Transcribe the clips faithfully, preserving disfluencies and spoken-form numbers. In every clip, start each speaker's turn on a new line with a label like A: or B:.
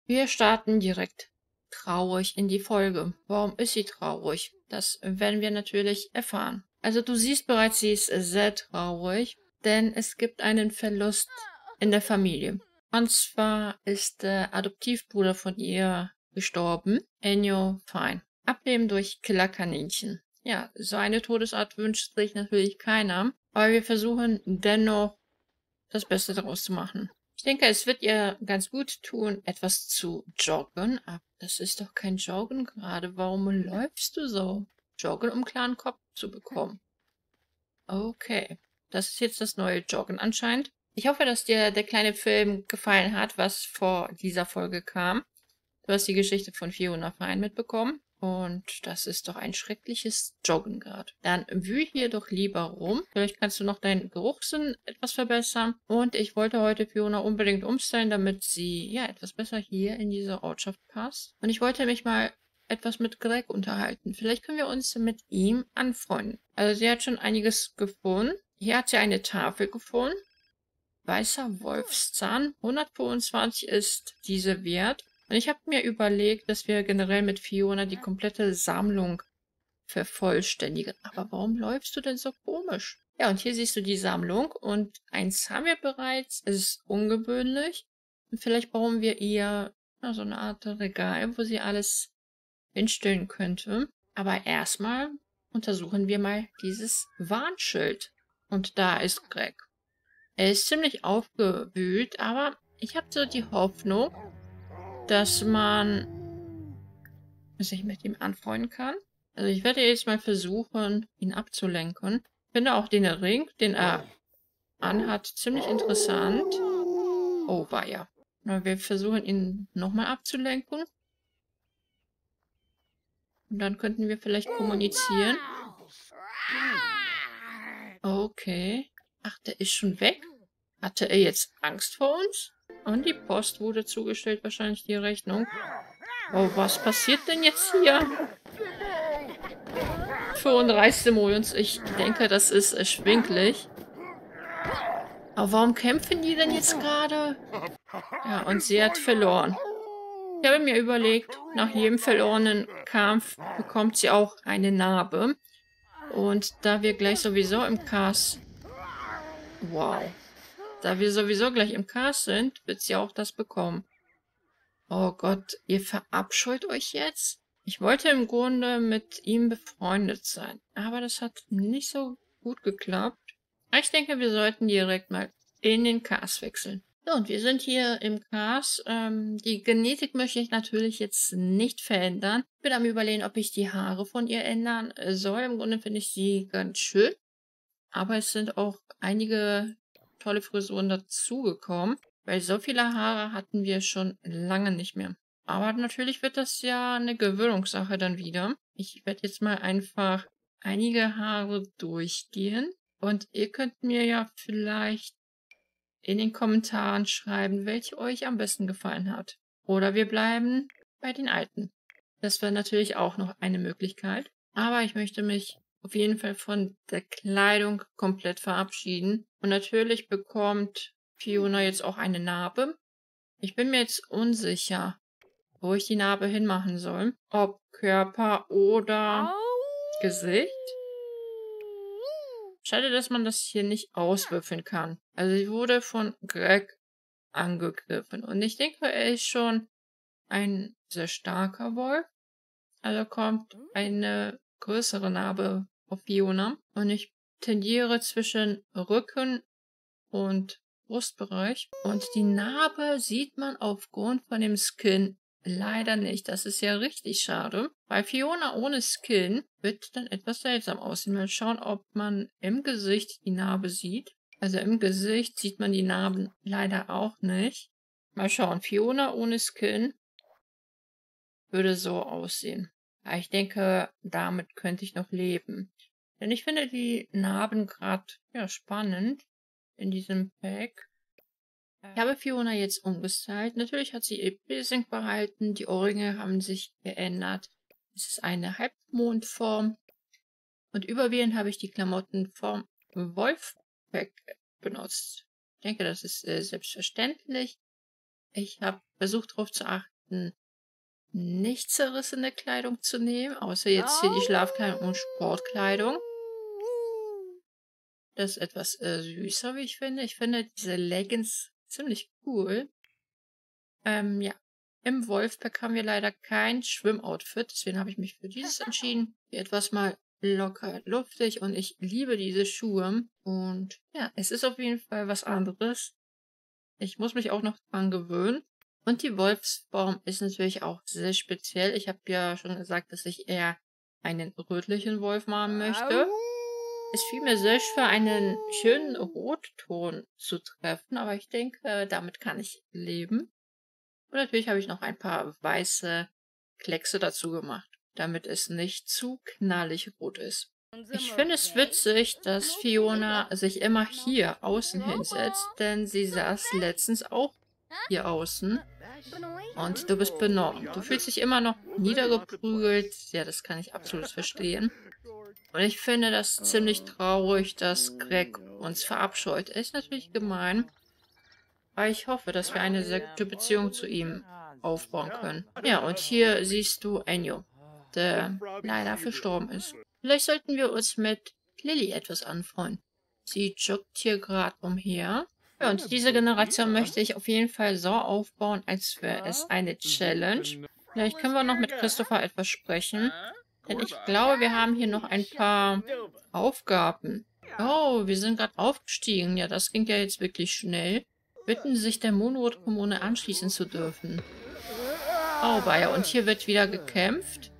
A: Wir starten direkt traurig in die Folge. Warum ist sie traurig? Das werden wir natürlich erfahren. Also du siehst bereits, sie ist sehr traurig, denn es gibt einen Verlust in der Familie. Und zwar ist der Adoptivbruder von ihr gestorben, Ennio Fine. Ableben durch Killerkaninchen. Ja, so eine Todesart wünscht sich natürlich keiner, aber wir versuchen dennoch das Beste daraus zu machen. Ich denke, es wird ihr ganz gut tun, etwas zu joggen. Aber das ist doch kein Joggen gerade. Warum läufst du so? Joggen, um klaren Kopf zu bekommen. Okay, das ist jetzt das neue Joggen anscheinend. Ich hoffe, dass dir der kleine Film gefallen hat, was vor dieser Folge kam. Du hast die Geschichte von Fiona Fine mitbekommen. Und das ist doch ein schreckliches Joggen gerade. Dann wühl hier doch lieber rum. Vielleicht kannst du noch deinen Geruchssinn etwas verbessern. Und ich wollte heute Fiona unbedingt umstellen, damit sie ja etwas besser hier in diese Ortschaft passt. Und ich wollte mich mal etwas mit Greg unterhalten. Vielleicht können wir uns mit ihm anfreunden. Also sie hat schon einiges gefunden. Hier hat sie eine Tafel gefunden. Weißer Wolfszahn. hundertfünfundzwanzig ist diese wert. Und ich habe mir überlegt, dass wir generell mit Fiona die komplette Sammlung vervollständigen. Aber warum läufst du denn so komisch? Ja, und hier siehst du die Sammlung. Und eins haben wir bereits. Es ist ungewöhnlich. Und vielleicht bauen wir ihr ja, so eine Art Regal, wo sie alles hinstellen könnte. Aber erstmal untersuchen wir mal dieses Warnschild. Und da ist Greg. Er ist ziemlich aufgewühlt, aber ich habe so die Hoffnung, dass man sich mit ihm anfreunden kann. Also ich werde jetzt mal versuchen, ihn abzulenken. Ich finde auch den Ring, den er anhat, ziemlich interessant. Oh, war ja. Wir versuchen ihn nochmal abzulenken. Und dann könnten wir vielleicht kommunizieren. Okay. Ach, der ist schon weg? Hatte er jetzt Angst vor uns? Und die Post wurde zugestellt, wahrscheinlich die Rechnung. Oh, was passiert denn jetzt hier? fünfunddreißig Simoleons. Ich denke, das ist erschwinglich. Aber warum kämpfen die denn jetzt gerade? Ja, und sie hat verloren. Ich habe mir überlegt, nach jedem verlorenen Kampf bekommt sie auch eine Narbe. Und da wir gleich sowieso im Cast... Wow. Da wir sowieso gleich im Cast sind, wird sie auch das bekommen. Oh Gott, ihr verabscheut euch jetzt? Ich wollte im Grunde mit ihm befreundet sein, aber das hat nicht so gut geklappt. Ich denke, wir sollten direkt mal in den Cast wechseln. So, und wir sind hier im Cast. Ähm, die Genetik möchte ich natürlich jetzt nicht verändern. Ich bin am Überlegen, ob ich die Haare von ihr ändern soll. Im Grunde finde ich sie ganz schön. Aber es sind auch einige tolle Frisuren dazugekommen. Weil so viele Haare hatten wir schon lange nicht mehr. Aber natürlich wird das ja eine Gewöhnungssache dann wieder. Ich werde jetzt mal einfach einige Haare durchgehen. Und ihr könnt mir ja vielleicht in den Kommentaren schreiben, welche euch am besten gefallen hat. Oder wir bleiben bei den alten. Das wäre natürlich auch noch eine Möglichkeit. Aber ich möchte mich auf jeden Fall von der Kleidung komplett verabschieden. Und natürlich bekommt Fiona jetzt auch eine Narbe. Ich bin mir jetzt unsicher, wo ich die Narbe hinmachen soll. Ob Körper oder Gesicht. Schade, dass man das hier nicht auswürfeln kann. Also sie wurde von Greg angegriffen. Und ich denke, er ist schon ein sehr starker Wolf. Also kommt eine größere Narbe auf Fiona. Und ich tendiere zwischen Rücken und Brustbereich. Und die Narbe sieht man aufgrund von dem Skin leider nicht. Das ist ja richtig schade. Bei Fiona ohne Skin wird dann etwas seltsam aussehen. Mal schauen, ob man im Gesicht die Narbe sieht. Also im Gesicht sieht man die Narben leider auch nicht. Mal schauen. Fiona ohne Skin würde so aussehen. Aber ich denke, damit könnte ich noch leben. Denn ich finde die Narben gerade ja, spannend in diesem Pack. Ich habe Fiona jetzt umgestylt. Natürlich hat sie ihr Piercing behalten. Die Ohrringe haben sich geändert. Es ist eine Halbmondform. Und überwiegend habe ich die Klamotten vom Wolfpack benutzt. Ich denke, das ist äh, selbstverständlich. Ich habe versucht darauf zu achten, raten, nicht zerrissene Kleidung zu nehmen, außer jetzt hier die Schlafkleidung und Sportkleidung. Das ist etwas äh, süßer, wie ich finde. Ich finde diese Leggings ziemlich cool. Ähm, ja. Im Wolfpack haben wir leider kein Schwimmoutfit, deswegen habe ich mich für dieses entschieden. Hier etwas mal locker luftig und ich liebe diese Schuhe. Und ja, es ist auf jeden Fall was anderes. Ich muss mich auch noch dran gewöhnen. Und die Wolfsform ist natürlich auch sehr speziell. Ich habe ja schon gesagt, dass ich eher einen rötlichen Wolf machen möchte. Es fiel mir sehr schwer, einen schönen Rotton zu treffen, aber ich denke, damit kann ich leben. Und natürlich habe ich noch ein paar weiße Kleckse dazu gemacht, damit es nicht zu knallig rot ist. Ich finde es witzig, dass Fiona sich immer hier außen hinsetzt, denn sie saß letztens auch hier außen. Und du bist benommen. Du fühlst dich immer noch niedergeprügelt. Ja, das kann ich absolut verstehen. Und ich finde das ziemlich traurig, dass Greg uns verabscheut. Er ist natürlich gemein. Aber ich hoffe, dass wir eine sehr gute Beziehung zu ihm aufbauen können. Ja, und hier siehst du Enyo, der leider verstorben ist. Vielleicht sollten wir uns mit Lily etwas anfreunden. Sie joggt hier gerade umher. Ja, und diese Generation möchte ich auf jeden Fall so aufbauen, als wäre es eine Challenge. Vielleicht können wir noch mit Christopher etwas sprechen. Denn ich glaube, wir haben hier noch ein paar Aufgaben. Oh, wir sind gerade aufgestiegen. Ja, das ging ja jetzt wirklich schnell. Bitten, sich der Moonwood-Kommune anschließen zu dürfen. Oh, weia. Und hier wird wieder gekämpft.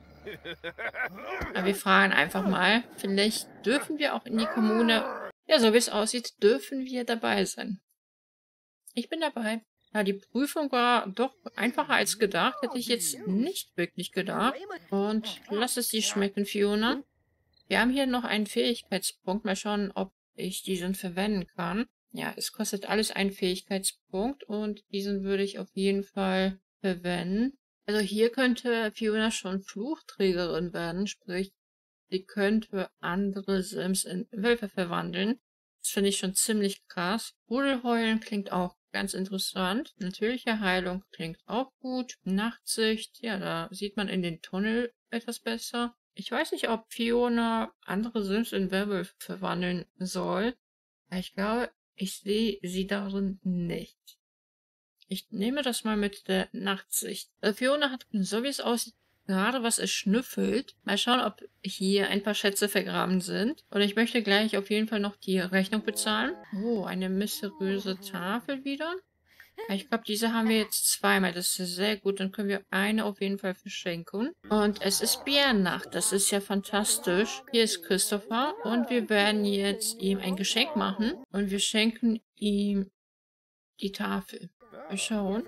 A: Aber wir fragen einfach mal. Vielleicht dürfen wir auch in die Kommune... Ja, so wie es aussieht, dürfen wir dabei sein. Ich bin dabei. Ja, die Prüfung war doch einfacher als gedacht. Hätte ich jetzt nicht wirklich gedacht. Und lass es dir schmecken, Fiona. Wir haben hier noch einen Fähigkeitspunkt. Mal schauen, ob ich diesen verwenden kann. Ja, es kostet alles einen Fähigkeitspunkt. Und diesen würde ich auf jeden Fall verwenden. Also hier könnte Fiona schon Fluchträgerin werden. Sprich, sie könnte andere Sims in Wölfe verwandeln. Das finde ich schon ziemlich krass. Rudelheulen klingt auch ganz interessant. Natürliche Heilung klingt auch gut. Nachtsicht, ja, da sieht man in den Tunnel etwas besser. Ich weiß nicht, ob Fiona andere Sims in Werwölfe verwandeln soll. Aber ich glaube, ich sehe sie darin nicht. Ich nehme das mal mit der Nachtsicht. Also Fiona hat, so wie es aussieht, gerade was es schnüffelt. Mal schauen, ob hier ein paar Schätze vergraben sind. Und ich möchte gleich auf jeden Fall noch die Rechnung bezahlen. Oh, eine mysteriöse Tafel wieder. Ich glaube, diese haben wir jetzt zweimal. Das ist sehr gut. Dann können wir eine auf jeden Fall verschenken. Und es ist Bärennacht. Das ist ja fantastisch. Hier ist Christopher. Und wir werden jetzt ihm ein Geschenk machen. Und wir schenken ihm die Tafel. Mal schauen.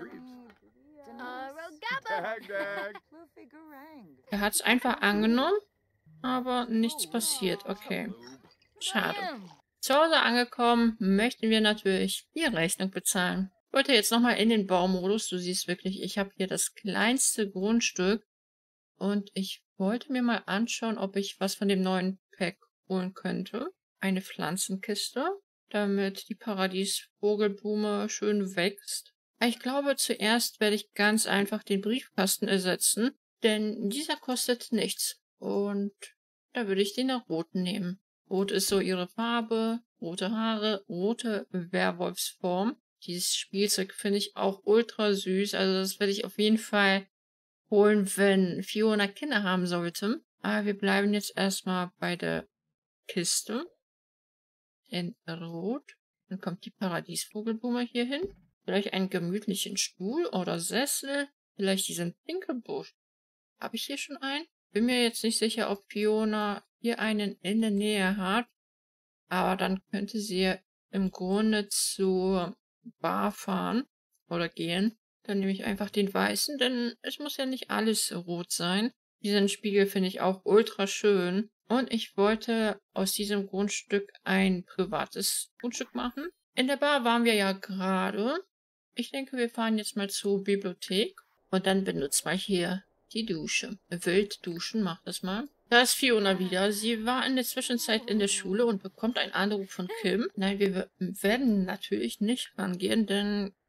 A: Er hat es einfach angenommen, aber nichts passiert. Okay. Schade. Zu Hause angekommen, möchten wir natürlich die Rechnung bezahlen. Ich wollte jetzt nochmal in den Baumodus. Du siehst wirklich, ich habe hier das kleinste Grundstück. Und ich wollte mir mal anschauen, ob ich was von dem neuen Pack holen könnte. Eine Pflanzenkiste, damit die Paradiesvogelblume schön wächst. Ich glaube, zuerst werde ich ganz einfach den Briefkasten ersetzen, denn dieser kostet nichts. Und da würde ich den nach Rot nehmen. Rot ist so ihre Farbe, rote Haare, rote Werwolfsform. Dieses Spielzeug finde ich auch ultra süß, also das werde ich auf jeden Fall holen, wenn Fiona Kinder haben sollte. Aber wir bleiben jetzt erstmal bei der Kiste in Rot. Dann kommt die Paradiesvogelblume hier hin. Vielleicht einen gemütlichen Stuhl oder Sessel. Vielleicht diesen Pinkelbusch. Habe ich hier schon einen? Bin mir jetzt nicht sicher, ob Fiona hier einen in der Nähe hat. Aber dann könnte sie im Grunde zur Bar fahren oder gehen. Dann nehme ich einfach den weißen, denn es muss ja nicht alles rot sein. Diesen Spiegel finde ich auch ultra schön. Und ich wollte aus diesem Grundstück ein privates Grundstück machen. In der Bar waren wir ja gerade. Ich denke, wir fahren jetzt mal zur Bibliothek. Und dann benutzen wir hier die Dusche. Wild duschen, mach das mal. Da ist Fiona wieder. Sie war in der Zwischenzeit in der Schule und bekommt einen Anruf von Kim. Nein, wir werden natürlich nicht rangehen, denn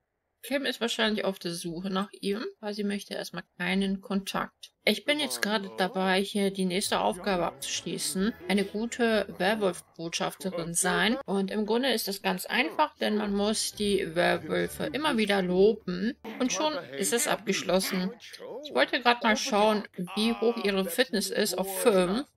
A: Kim ist wahrscheinlich auf der Suche nach ihm, weil sie möchte erstmal keinen Kontakt. Ich bin jetzt gerade dabei, hier die nächste Aufgabe abzuschließen. Eine gute Werwolf-Botschafterin sein. Und im Grunde ist das ganz einfach, denn man muss die Werwölfe immer wieder loben. Und schon ist es abgeschlossen. Ich wollte gerade mal schauen, wie hoch ihre Fitness ist auf fünf.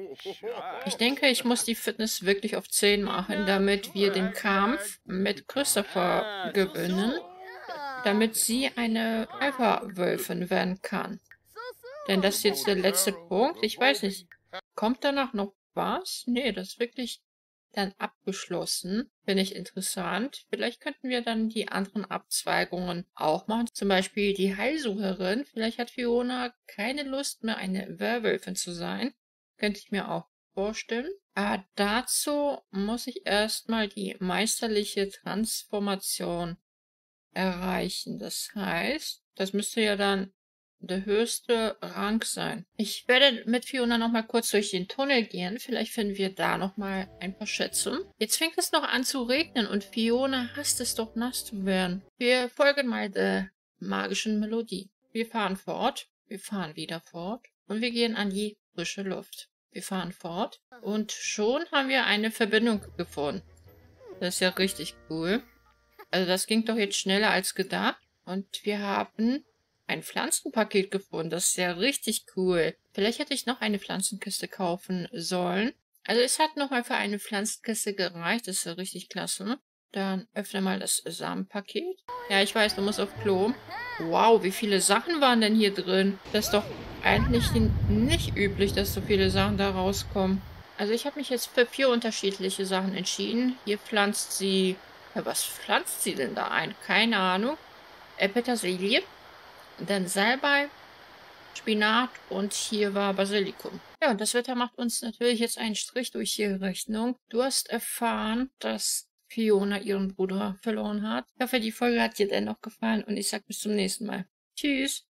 A: Ich denke, ich muss die Fitness wirklich auf zehn machen, damit wir den Kampf mit Christopher gewinnen, damit sie eine Alpha-Wölfin werden kann. Denn das ist jetzt der letzte Punkt. Ich weiß nicht, kommt danach noch was? Nee, das ist wirklich dann abgeschlossen. Finde ich interessant. Vielleicht könnten wir dann die anderen Abzweigungen auch machen. Zum Beispiel die Heilsucherin. Vielleicht hat Fiona keine Lust mehr, eine Werwölfin zu sein. Könnte ich mir auch vorstellen. Aber dazu muss ich erstmal die meisterliche Transformation erreichen. Das heißt, das müsste ja dann der höchste Rang sein. Ich werde mit Fiona nochmal kurz durch den Tunnel gehen. Vielleicht finden wir da nochmal ein paar Schätze. Jetzt fängt es noch an zu regnen und Fiona hasst es doch, nass zu werden. Wir folgen mal der magischen Melodie. Wir fahren fort. Wir fahren wieder fort. Und wir gehen an die frische Luft. Wir fahren fort. Und schon haben wir eine Verbindung gefunden. Das ist ja richtig cool. Also das ging doch jetzt schneller als gedacht. Und wir haben ein Pflanzenpaket gefunden. Das ist ja richtig cool. Vielleicht hätte ich noch eine Pflanzenkiste kaufen sollen. Also es hat nochmal für eine Pflanzenkiste gereicht. Das ist ja richtig klasse. Dann öffne mal das Samenpaket. Ja, ich weiß, du musst auf Klo. Wow, wie viele Sachen waren denn hier drin? Das ist doch eigentlich nicht üblich, dass so viele Sachen da rauskommen. Also ich habe mich jetzt für vier unterschiedliche Sachen entschieden. Hier pflanzt sie... Ja, was pflanzt sie denn da ein? Keine Ahnung. Äh, Petersilie. Dann Salbei, Spinat und hier war Basilikum. Ja, und das Wetter macht uns natürlich jetzt einen Strich durch die Rechnung. Du hast erfahren, dass Fiona ihren Bruder verloren hat. Ich hoffe, die Folge hat dir dennoch gefallen und ich sag bis zum nächsten Mal. Tschüss.